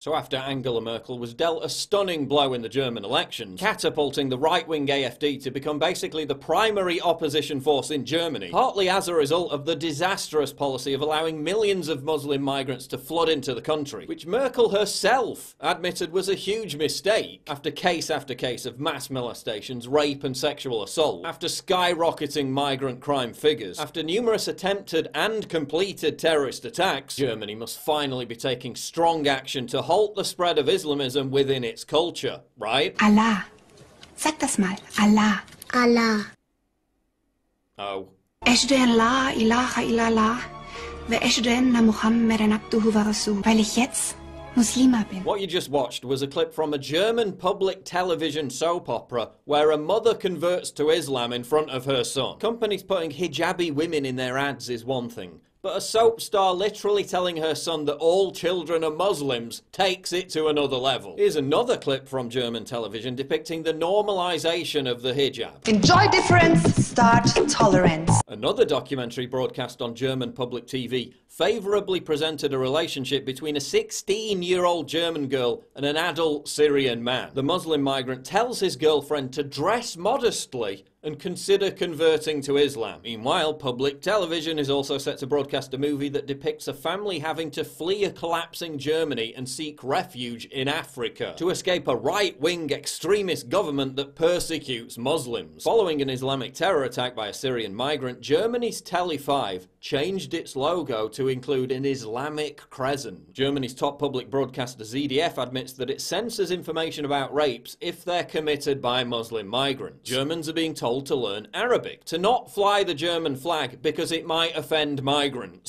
So after Angela Merkel was dealt a stunning blow in the German elections, catapulting the right-wing AfD to become basically the primary opposition force in Germany, partly as a result of the disastrous policy of allowing millions of Muslim migrants to flood into the country, which Merkel herself admitted was a huge mistake after case of mass molestations, rape and sexual assault, after skyrocketing migrant crime figures, after numerous attempted and completed terrorist attacks. Germany must finally be taking strong action to halt the spread of Islamism within its culture, right? Allah. Sag das mal. Allah. Allah. Oh. Ashhadu an la ilaha illallah wa ashhadu anna Muhammadan abduhu wa rasuluh. Weil ich jetzt Muslima bin. What you just watched was a clip from a German public television soap opera where a mother converts to Islam in front of her son. Companies putting hijabi women in their ads is one thing, but a soap star literally telling her son that all children are Muslims takes it to another level. Here's another clip from German television depicting the normalization of the hijab. Enjoy difference, start tolerance. Another documentary broadcast on German public TV favourably presented a relationship between a 16-year-old German girl and an adult Syrian man. The Muslim migrant tells his girlfriend to dress modestly and consider converting to Islam. Meanwhile, public television is also set to broadcast a movie that depicts a family having to flee a collapsing Germany and seek refuge in Africa to escape a right-wing extremist government that persecutes Muslims. Following an Islamic terror attack by a Syrian migrant, Germany's Tele5 changed its logo to include an Islamic crescent. Germany's top public broadcaster ZDF admits that it censors information about rapes if they're committed by Muslim migrants. Germans are being told to learn Arabic, to not fly the German flag because it might offend migrants.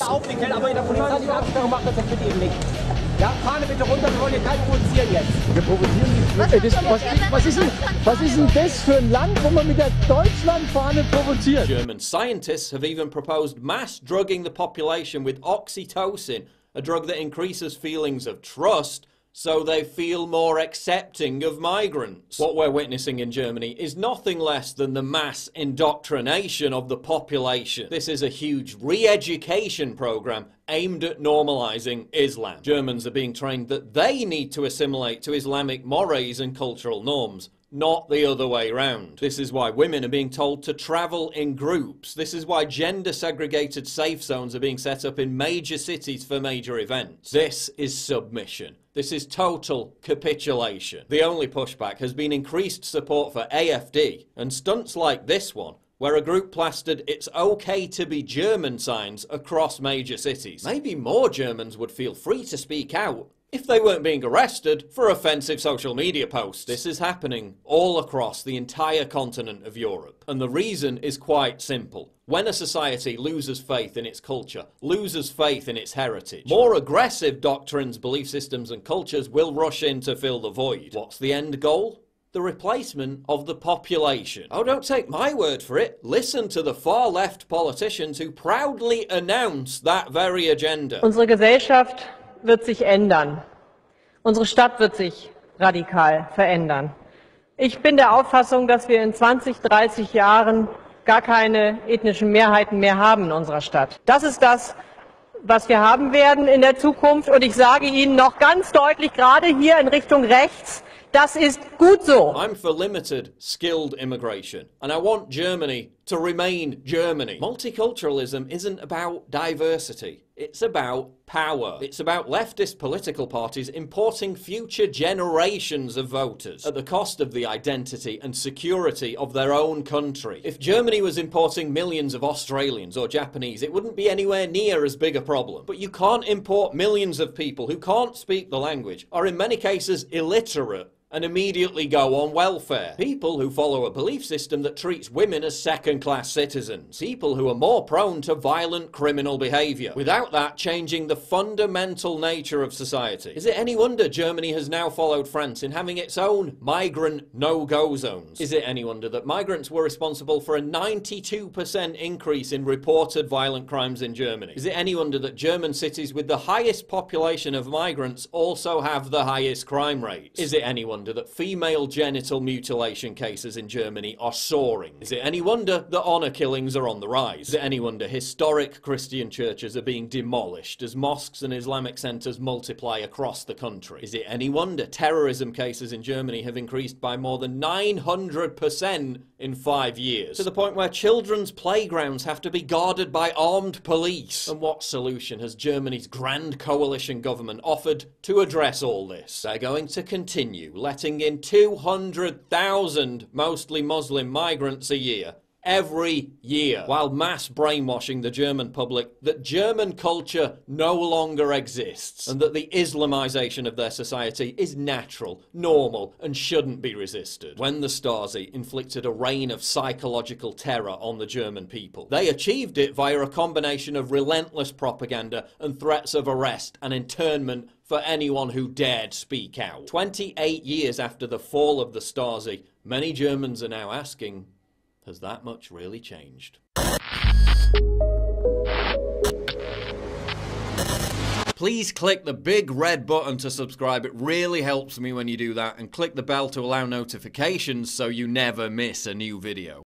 Was ist denn das für ein Land, wo man mit der Deutschlandfahne provoziert? German scientists have even proposed mass drugging the population with oxytocin, a drug that increases feelings of trust, so they feel more accepting of migrants. What we're witnessing in Germany is nothing less than the mass indoctrination of the population. This is a huge re-education program aimed at normalizing Islam. Germans are being trained that they need to assimilate to Islamic mores and cultural norms, not the other way round. This is why women are being told to travel in groups. This is why gender-segregated safe zones are being set up in major cities for major events. This is submission. This is total capitulation. The only pushback has been increased support for AfD and stunts like this one, where a group plastered "It's okay to be German" signs across major cities. Maybe more Germans would feel free to speak out if they weren't being arrested for offensive social media posts. This is happening all across the entire continent of Europe. And the reason is quite simple. When a society loses faith in its culture, loses faith in its heritage, more aggressive doctrines, belief systems and cultures will rush in to fill the void. What's the end goal? The replacement of the population. Oh, don't take my word for it. Listen to the far-left politicians who proudly announce that very agenda. Unsere Gesellschaft wird sich ändern. Unsere Stadt wird sich radikal verändern. Ich bin der Auffassung, dass wir in 20, 30 Jahren gar keine ethnischen Mehrheiten mehr haben in unserer Stadt. Das ist das, was wir haben werden in der Zukunft. Und ich sage Ihnen noch ganz deutlich, gerade hier in Richtung rechts, das ist gut so. I'm for limited, skilled immigration, and I want Germany to remain Germany. Multiculturalism isn't about diversity. It's about power. It's about leftist political parties importing future generations of voters at the cost of the identity and security of their own country. If Germany was importing millions of Australians or Japanese, it wouldn't be anywhere near as big a problem. But you can't import millions of people who can't speak the language, are in many cases illiterate, and immediately go on welfare. People who follow a belief system that treats women as second-class citizens. People who are more prone to violent criminal behaviour, without that changing the fundamental nature of society. Is it any wonder Germany has now followed France in having its own migrant no-go zones? Is it any wonder that migrants were responsible for a 92% increase in reported violent crimes in Germany? Is it any wonder that German cities with the highest population of migrants also have the highest crime rates? Is it any wonder wonder that female genital mutilation cases in Germany are soaring? Is it any wonder that honour killings are on the rise? Is it any wonder historic Christian churches are being demolished as mosques and Islamic centres multiply across the country? Is it any wonder terrorism cases in Germany have increased by more than 900% in 5 years? To the point where children's playgrounds have to be guarded by armed police. And what solution has Germany's grand coalition government offered to address all this? They're going to continue letting in 200,000 mostly Muslim migrants a year. Every year, while mass brainwashing the German public that German culture no longer exists and that the Islamization of their society is natural, normal, and shouldn't be resisted. When the Stasi inflicted a reign of psychological terror on the German people, they achieved it via a combination of relentless propaganda and threats of arrest and internment for anyone who dared speak out. 28 years after the fall of the Stasi, many Germans are now asking, has that much really changed? Please click the big red button to subscribe. It really helps me when you do that. And click the bell to allow notifications so you never miss a new video.